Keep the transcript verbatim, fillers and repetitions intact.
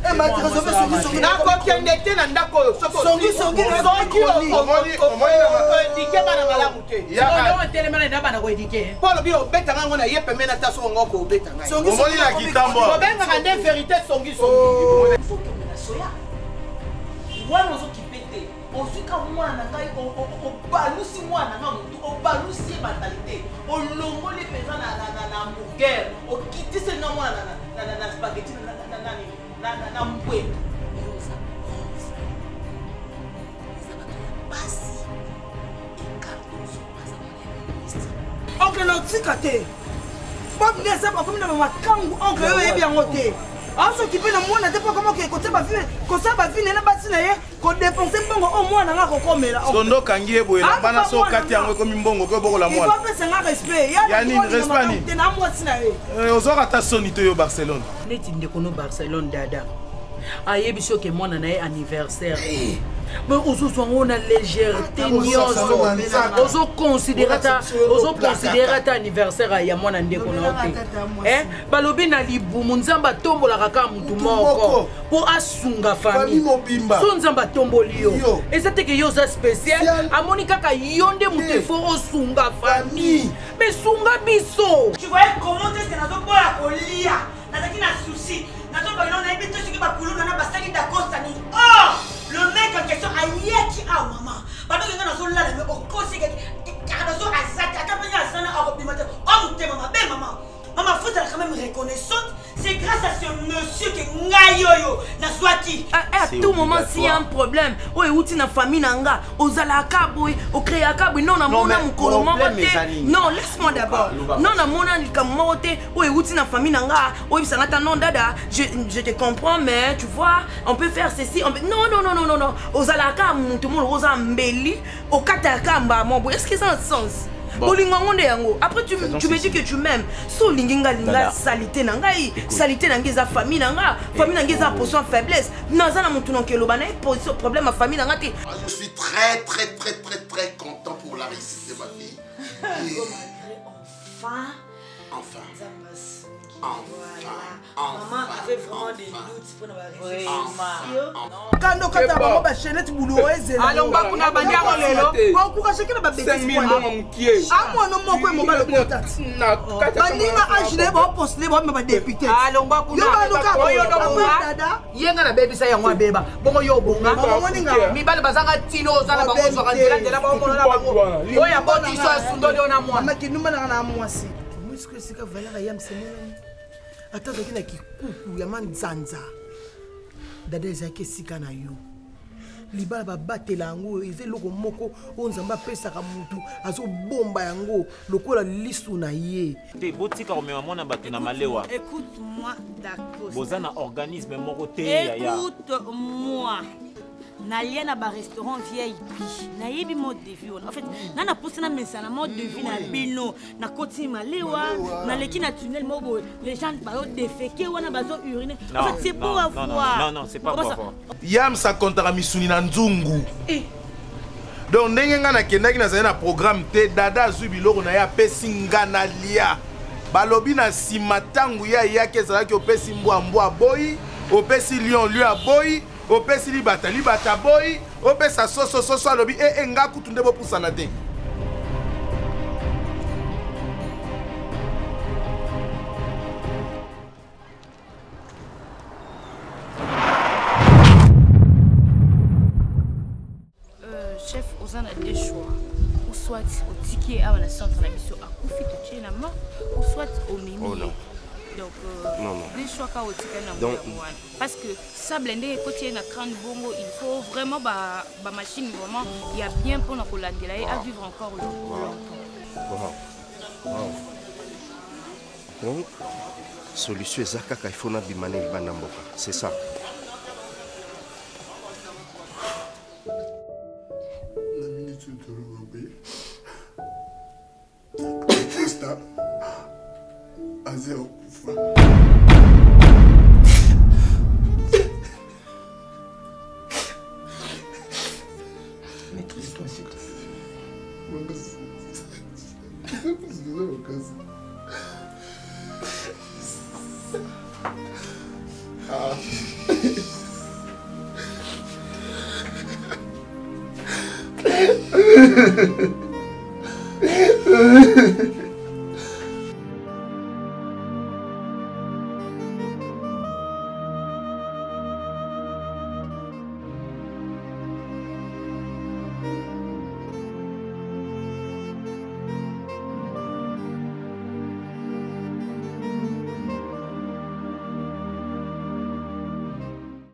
nakokende na ndako oyo polobi obetanga ngo na ye pembe na ta songo ko obeta ngai omoni na kitambo obengaka nde vérité songi songi wana ozokipete ozuka mwana ngai obalusi mwana nga motu obalusi ye mentalité olongoli mpenza na hamburger okitisi nga mwana na spaghetti na mbweko oncle naotika te babngeza bakomi na bamakangu oncle oyo yebi yango te asokipe na mwana te mpo koma kosa bavine na basi na ye kodepense mbongo o mwana nga kokomela sondo okangi ye boye na bana so okati yango ekomi mbongo ko bokola mwana ifopesanga respect ya nini respect nini te na mwasi na ye ozwaka ata soni to yo Barcelone neti ndeko no Barcelone dada ayebi soki mwana na ye anniversaire mais ozozwa ngo na légèreté nyonso ozoconsidéra ata anniversaire ya mwana ndeko na yo te balobi na libumu nzambe atombolaka kaka mutu moko mpo asunga famille so nzambe atomboli yo eza teke yo oza spécial amoni kaka yo nde mutu efo osunga famille mais sunga biso tu voyais comment est-ce que nazoboya kolia nazaki na souci nazobakina nayebi te soki bakuluna na basali dakostani or le mec en question ayeki a maman pendant que nous sommes là mais au cause que car nous sommes azati ata penya azana akobima te o mutema mabe maman maman faut être quand même reconnaissante c'est grâce à ce monsieur que ngayoyo na swati à tout moment s'il y a un problème o euti na famille nanga ozala kaboy o créa kaboy non na mona mukolo moko te non laisse-moi d'abord non na mona likamoko te o euti na famille nanga o bisanga ta non dada je je te comprends mais tu vois on peut faire ceci on peut non non non non non non ozala ka mutu mo roza mbeli o kata kamba mo est-ce que ça a un sens? Après tu, tu me dis que tu m'aimes. So linginga linga salité nangai, salité nangiza famille nanga, famille nangiza position faiblesse. Naza na mutu nonkelo bana position problème à famille nanga te. Je suis très très très très très content pour la réussite de ma fille. Et... Enfin, enfin. Maman avait vraiment des doutes pour nous réussir. Quand on a maman ba chenette bouloueze. Alors ba kuna bandi a lelo. Ko ku ka shekina ba bébé. Ah moi non moko e mo ba le contact. Na kata. Bandinga agile ba poster ba ba député. Alors ba kuna. Yo ba luka ko yo do dada. Yenga na baby sa yango beba. Bongo yo bonga. Mi bale bazanga tino zala bango zo ka ndela ndela ba mo na bango. Oya boti so sundo do na moi. Mama kinuma na na mwasi. Musko sika valera yam semena. Attends, il y a un y a un zanza. Dada ezaki sika na yo. Libala ba batela yango eze loko moko onzamba pesa ka mutu azo bomba yango lokola lisu na ye. Te botika o mema mona bato na malewa. Écoute-moi d'accord. Bozana organisme moko te ya ya. Écoute-moi. N'allez na ba restaurant V I P. Na yebi mode de vie. En fait, na na poste na mesa na mode de vie na bino, na koti malewa, na leki na tunnel mobo, les gens bazo déféquer wana bazo uriner. En fait, c'est pour avoir. Non non, c'est pas pour avoir. Yam sa kontara misuni na nzungu. Donc ndenge nga na kendaki na zana programme te dada zubi loko na ya pesinga na lia. Balobi na simatangu ya yake zalaki opesi mbwa mbwa boy, opesi lion lion boy. Opesi libata libata boy opesa soso soso alobi e enga kutunde bo pusana te euh chef Ozan a deux choix ou soit au ticket à la centre la mission à Koufi de tuer la mort ou soit au mimi. Oh non. Donc, euh, non, non. Les choix Donc, parce que ça blindé côté na crâne bongo, il faut vraiment bah, bah machine vraiment il y a bien pour nous collater là et à vivre encore longtemps. Wow. Wow. Donc, solution ezaka ka ifona bimane bana mboka. C'est ça. La minute de l'Europe. Stop. À zéro coup Maîtrise-toi, s'il te plaît. Ah.